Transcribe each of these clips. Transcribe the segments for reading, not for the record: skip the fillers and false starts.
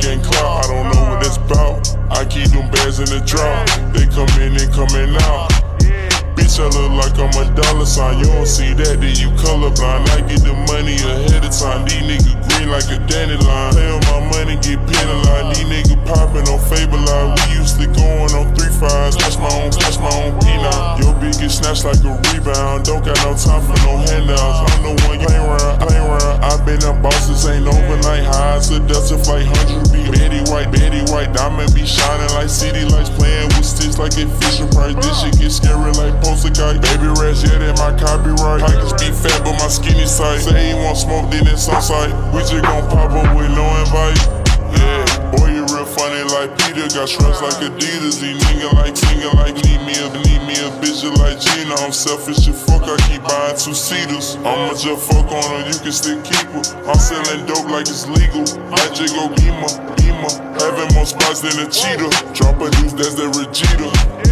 gain clout. I don't know what that's about. I keep them bags in the drought. They come in and coming out. Bitch, I look like I'm a dollar sign. You don't see that, then you colorblind. I get the money ahead of time. These niggas green like a dandelion. Play on my money, get penalized. These niggas popping on Fable-line. We used to going on 3-5. Snatch my own peanut. Your bitch get snatched like a rebound. Don't got no time for no handouts. I'm the one you ain't around. I been a boss, this ain't overnight high. Seductive like 100 be Betty White. Diamond be shining like city lights. Playing with sticks like a Fisher Price. This shit get scary like poster guy. Baby rats, yeah, that my copyright. Pockets be fat, but my skinny side. Say he want smoke, then it's on site. We just gon' pop up with no invite. Yeah, boy, you real funny like Peter. Got shrugs like Adidas. He nigga like need me a bitch like Gina. I'm selfish as fuck, I keep buying 2-seaters. I'ma just fuck on her, you can still keep her. I'm selling dope like it's legal. Magic go beamer. Having more spots than a cheetah. Drop a deuce, that's that Regita.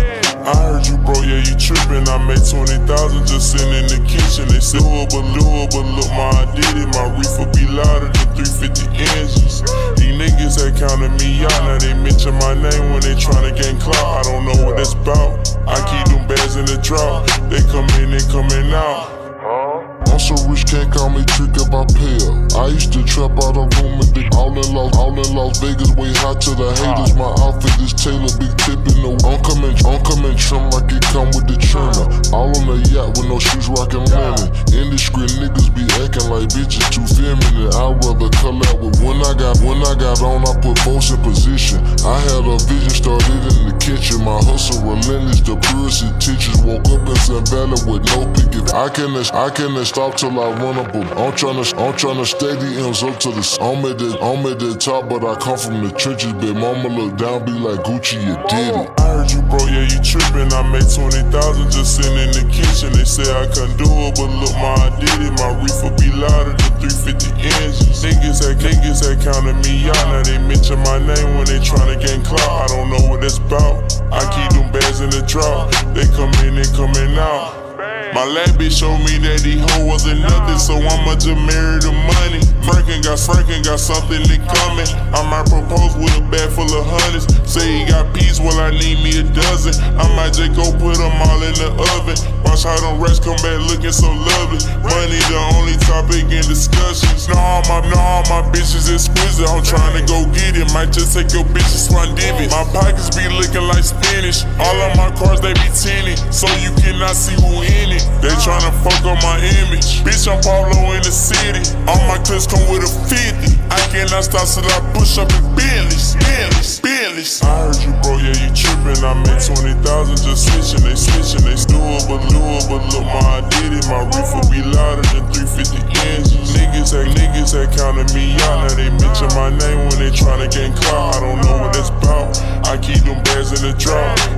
I heard you bro, yeah, you trippin'. I made 20,000 just sitting in the kitchen. They say, but look, ma, I did it. My reefer be louder than 350 engines. These niggas that counted me out, now they mention my name when they tryna gain clout. I don't know what that's about. I keep them bags in the drought. They come in and coming out. I'm so rich, can't call me trick if I pay up. I used to trap out a room and all in Las Vegas, way hot to the haters. My outfit is tailored, big tippin'. No, I'm coming trim like it come with the trimmer. All on the yacht with no shoes, rockin' linen. Indiscreet niggas be acting like bitches too feminine. I'd rather collab with when I got on, I put folks in position. I had a vision, started in the kitchen. My hustle relentless, the purest intentions. Woke up in St. Valley with no picket. I can't stop till I run up them. I'm tryna steady M's up to the. I'm at the top, but I come from the trenches. Big mama look down, be like Gucci, you did it. I heard you bro, yeah, you trippin'. I made 20,000 just sitting in the kitchen. They say I couldn't do it, but look, ma, I did it. My reefer be louder than 350 engines. Niggas that counted me out, now they mention my name when they tryna gain clout. I don't know what that's about. I keep them bags in the drought. They come in and coming out. My last bitch showed me that these hoe wasn't nothing, so I'ma just marry the money. Franken got something that coming. I might propose with a bag full of hundreds. Say he got peas, well I need me a dozen. I might just go put them all in the oven. Watch how them rats come back looking so lovely. Money the only topic in discussions. All my bitches exquisite. I'm trying to go get it. Might just take your bitches one divot. My pockets be looking like spinach. All of my cars they be tinted, so you cannot see who in it. They tryna fuck up my image. Bitch, I'm Pablo in the city. All my clips come with a 50. I cannot stop till I push up in Bentleys. I heard you bro, yeah, you trippin'. I made 20,000 just switching. They do it, but look, ma, I did it. My reefer be louder than 350 engines. Niggas that counted me out, now they mention my name when they tryna gain clout. I don't know what that's about. I keep them bags in the drought.